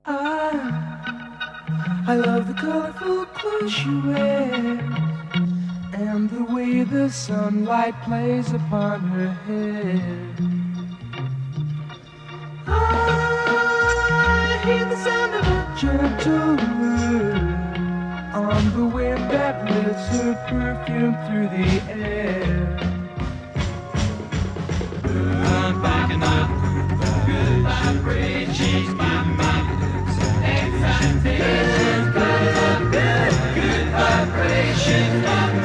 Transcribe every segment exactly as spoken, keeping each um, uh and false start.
I, I love the colorful clothes she wears and the way the sunlight plays upon her hair. I hear the sound of a gentle word on the wind that lifts her perfume through the air. I'm picking up good vibrations. She's giving me excitation. Good, good, good vibrations.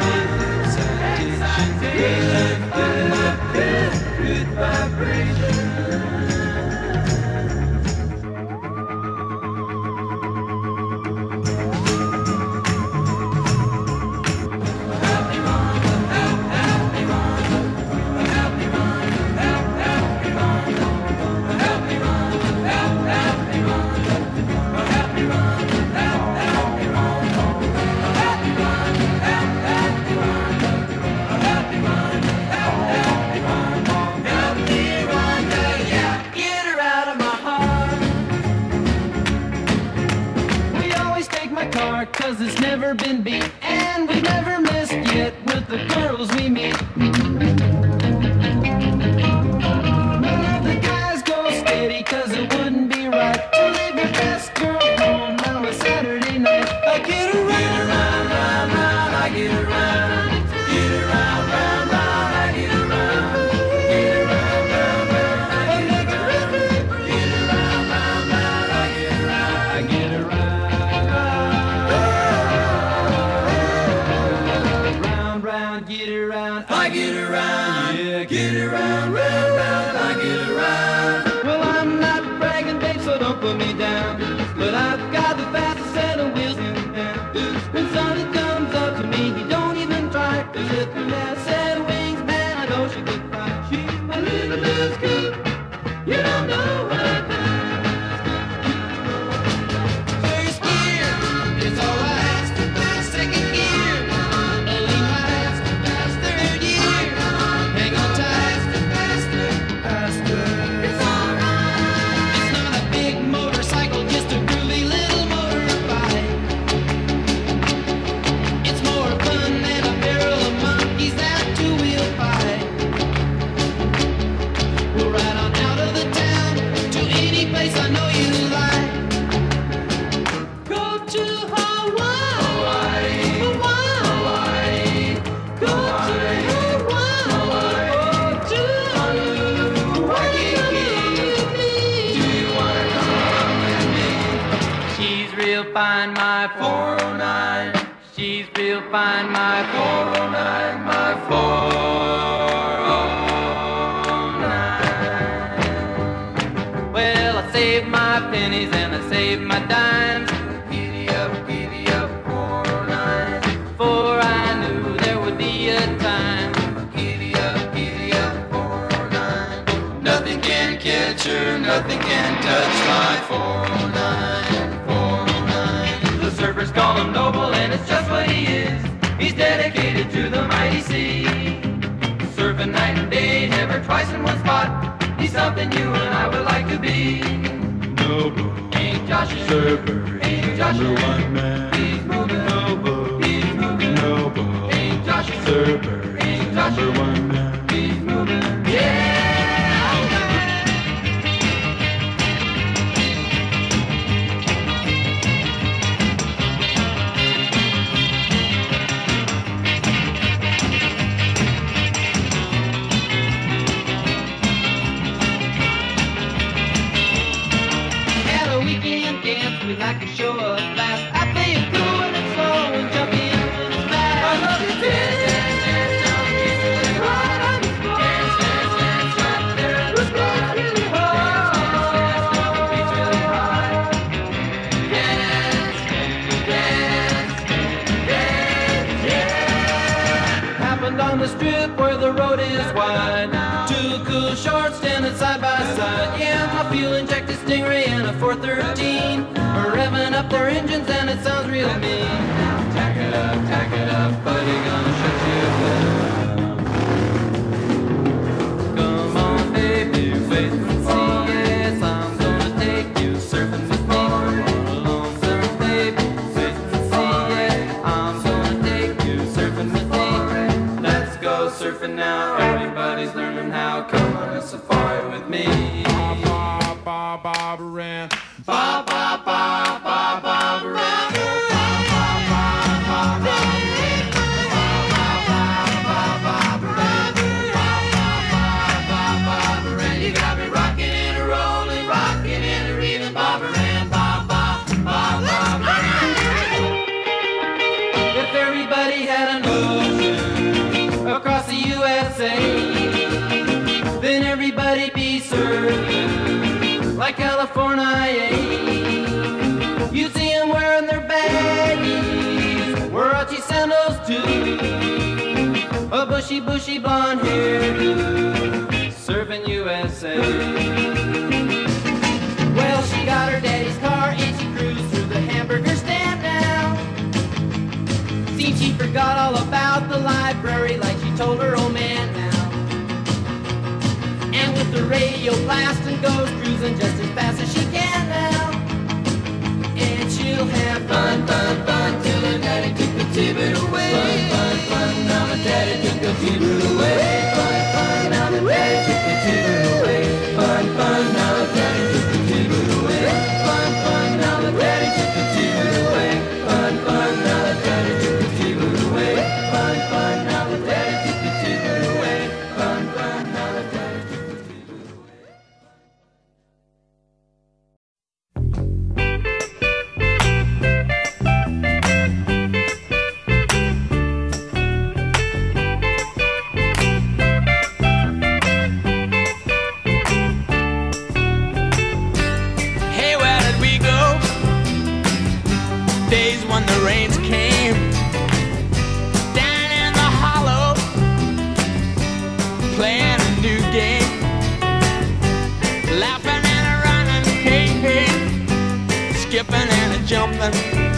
Excitation. Good, good, good vibrations. Cause it's never been beat, and we've never missed yet with the girls we meet. None of the guys go steady, cause it wouldn't be right to leave your best girl home on a Saturday night. I get around, get around, round, round, I get around, get around, round, round, I get around, get around, round, round, I get around, get around, round, round, I get around, I get around. Get around, I get around, yeah, get around, round, round, I get around. Well, I'm not bragging, babe, so don't put me down, but I've got the fastest set of wheels in town. When something comes up to me, he don't even try, cause if you have a set of wings, man, I know she could fly. She's my little loose coot, you don't know what I do. First gear, it's alright. Second gear, find my four oh nine. She's real fine, my four oh nine, my four oh nine. Well, I saved my pennies and I saved my dimes. Giddy up, giddy up, four oh nine. Before I knew there would be a time. Giddy up, giddy up, four oh nine. Nothing can catch her, nothing can touch my four oh nine. Surfers call him noble, and it's just what he is. He's dedicated to the mighty sea. Surfing night and day, never twice in one spot. He's something you and I would like to be. Noble, ain't Josh a surfer, ain't Josh number one man. He's moving, noble, he's moving, noble, ain't Josh a surfer, ain't Josh number one man. He's moving, yeah. We like to show up fast. I play it cool when it's slow and jump in when it's fast. I love to dance, dance, dance, jump, kiss really hard on the floor. Dance, dance, dance, jump there at the spot really hard. Dance, dance, dance, beats really hard. Dance, dance, dance, yeah. Happened on the strip where the road is wide. Two cool shorts standing side by side. Yeah, my fuel injected Stingray and a four thirteen. Revving up their engines and it sounds real mean. Tack it up, tack it up, buddy, gonna shut you down. Come on, baby, wait and see. Yes, I'm gonna take you surfing with me. Barbara ran. Ba ba ba ba Barbara ran. You got me rocking and a rolling, rocking and a reeling, Barbara ran. Ba ba ba Barbara ran. If everybody had an ocean across the U S A, then everybody'd be served like California. You'd see them wearing their baggies, Warachi sandals too, a bushy, bushy blonde hairdo, serving U S A. Well, she got her daddy's car and she cruised through the hamburger stand now. Seems she forgot all about the library like she told her old man now. And with the radio blasting goes cruising just as fast as she can now. And she'll have fun, fun, fun till her daddy took the T-bird away. Fun, fun, fun, now my daddy took the T-bird away. Fun, fun, now my daddy took the T-bird away. Fun, fun, now my daddy took the T-bird away. Fun, fun, now my daddy took the T-bird away. Fun, fun, now my daddy took the T-bird away. Fun, fun, now my daddy took the T-bird away. Fun, fun, now my daddy took the T-bird away. Hey, where did we go? Days when the rains came down in the hollow, playing a new game, laughing and a running, hey, hey, skipping and a jumping.